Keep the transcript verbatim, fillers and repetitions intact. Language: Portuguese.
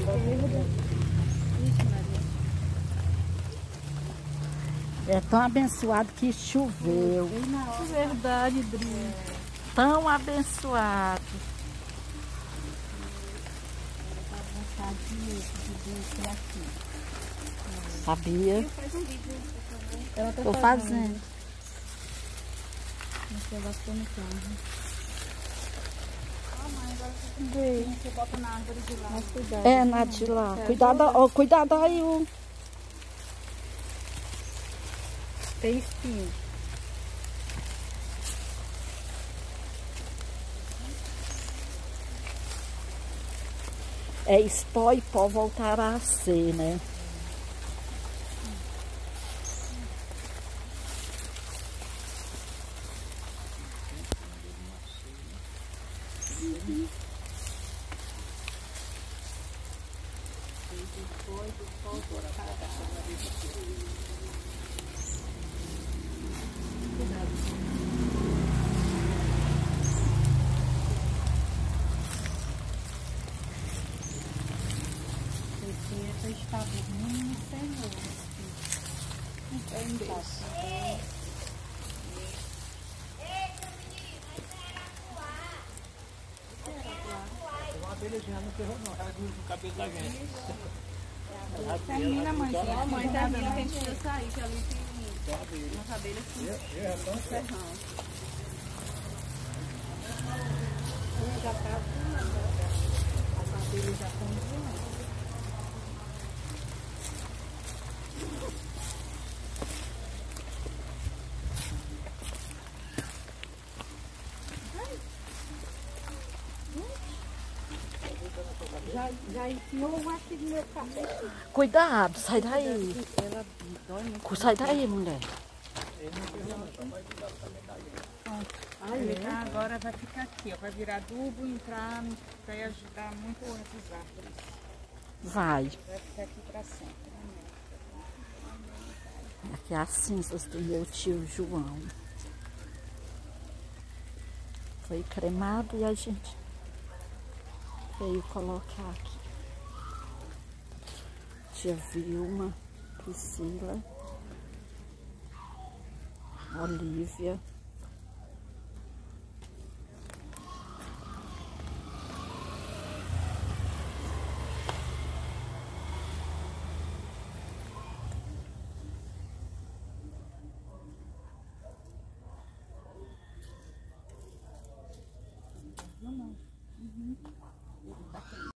É tão abençoado que choveu. Verdade, Dri. Tão abençoado. Sabia? Tô fazendo. Você bastou no carro. Vê. Você bota na árvore de lá. Mas cuidado. É, na de lá. Cuidado, ó, cuidado aí. O... Tem espinho. É espó e pó voltará a ser, né? Você está dormindo, Senhor. Em Deus. Uma abelhazinha não ferrou não, ela gruda no cabelo da gente. Termina, mãe. A mãe termina, a gente precisa sair, que ali tem umas abelhas com ferrão. Já tá as abelhas já estão voando. Já, já enfiou um aqui no meu cabelo. Cuidado, sai daí. Ela dói muito. Sai daí, mulher. Aí, tá, agora vai ficar aqui, ó, vai virar adubo, entrar, vai ajudar muito essas árvores. Vai. Vai ficar aqui pra sempre. Aqui é as cinzas do meu tio João. Foi cremado e a gente veio colocar aqui. Tia Vilma, Priscila, Olívia. Uhum.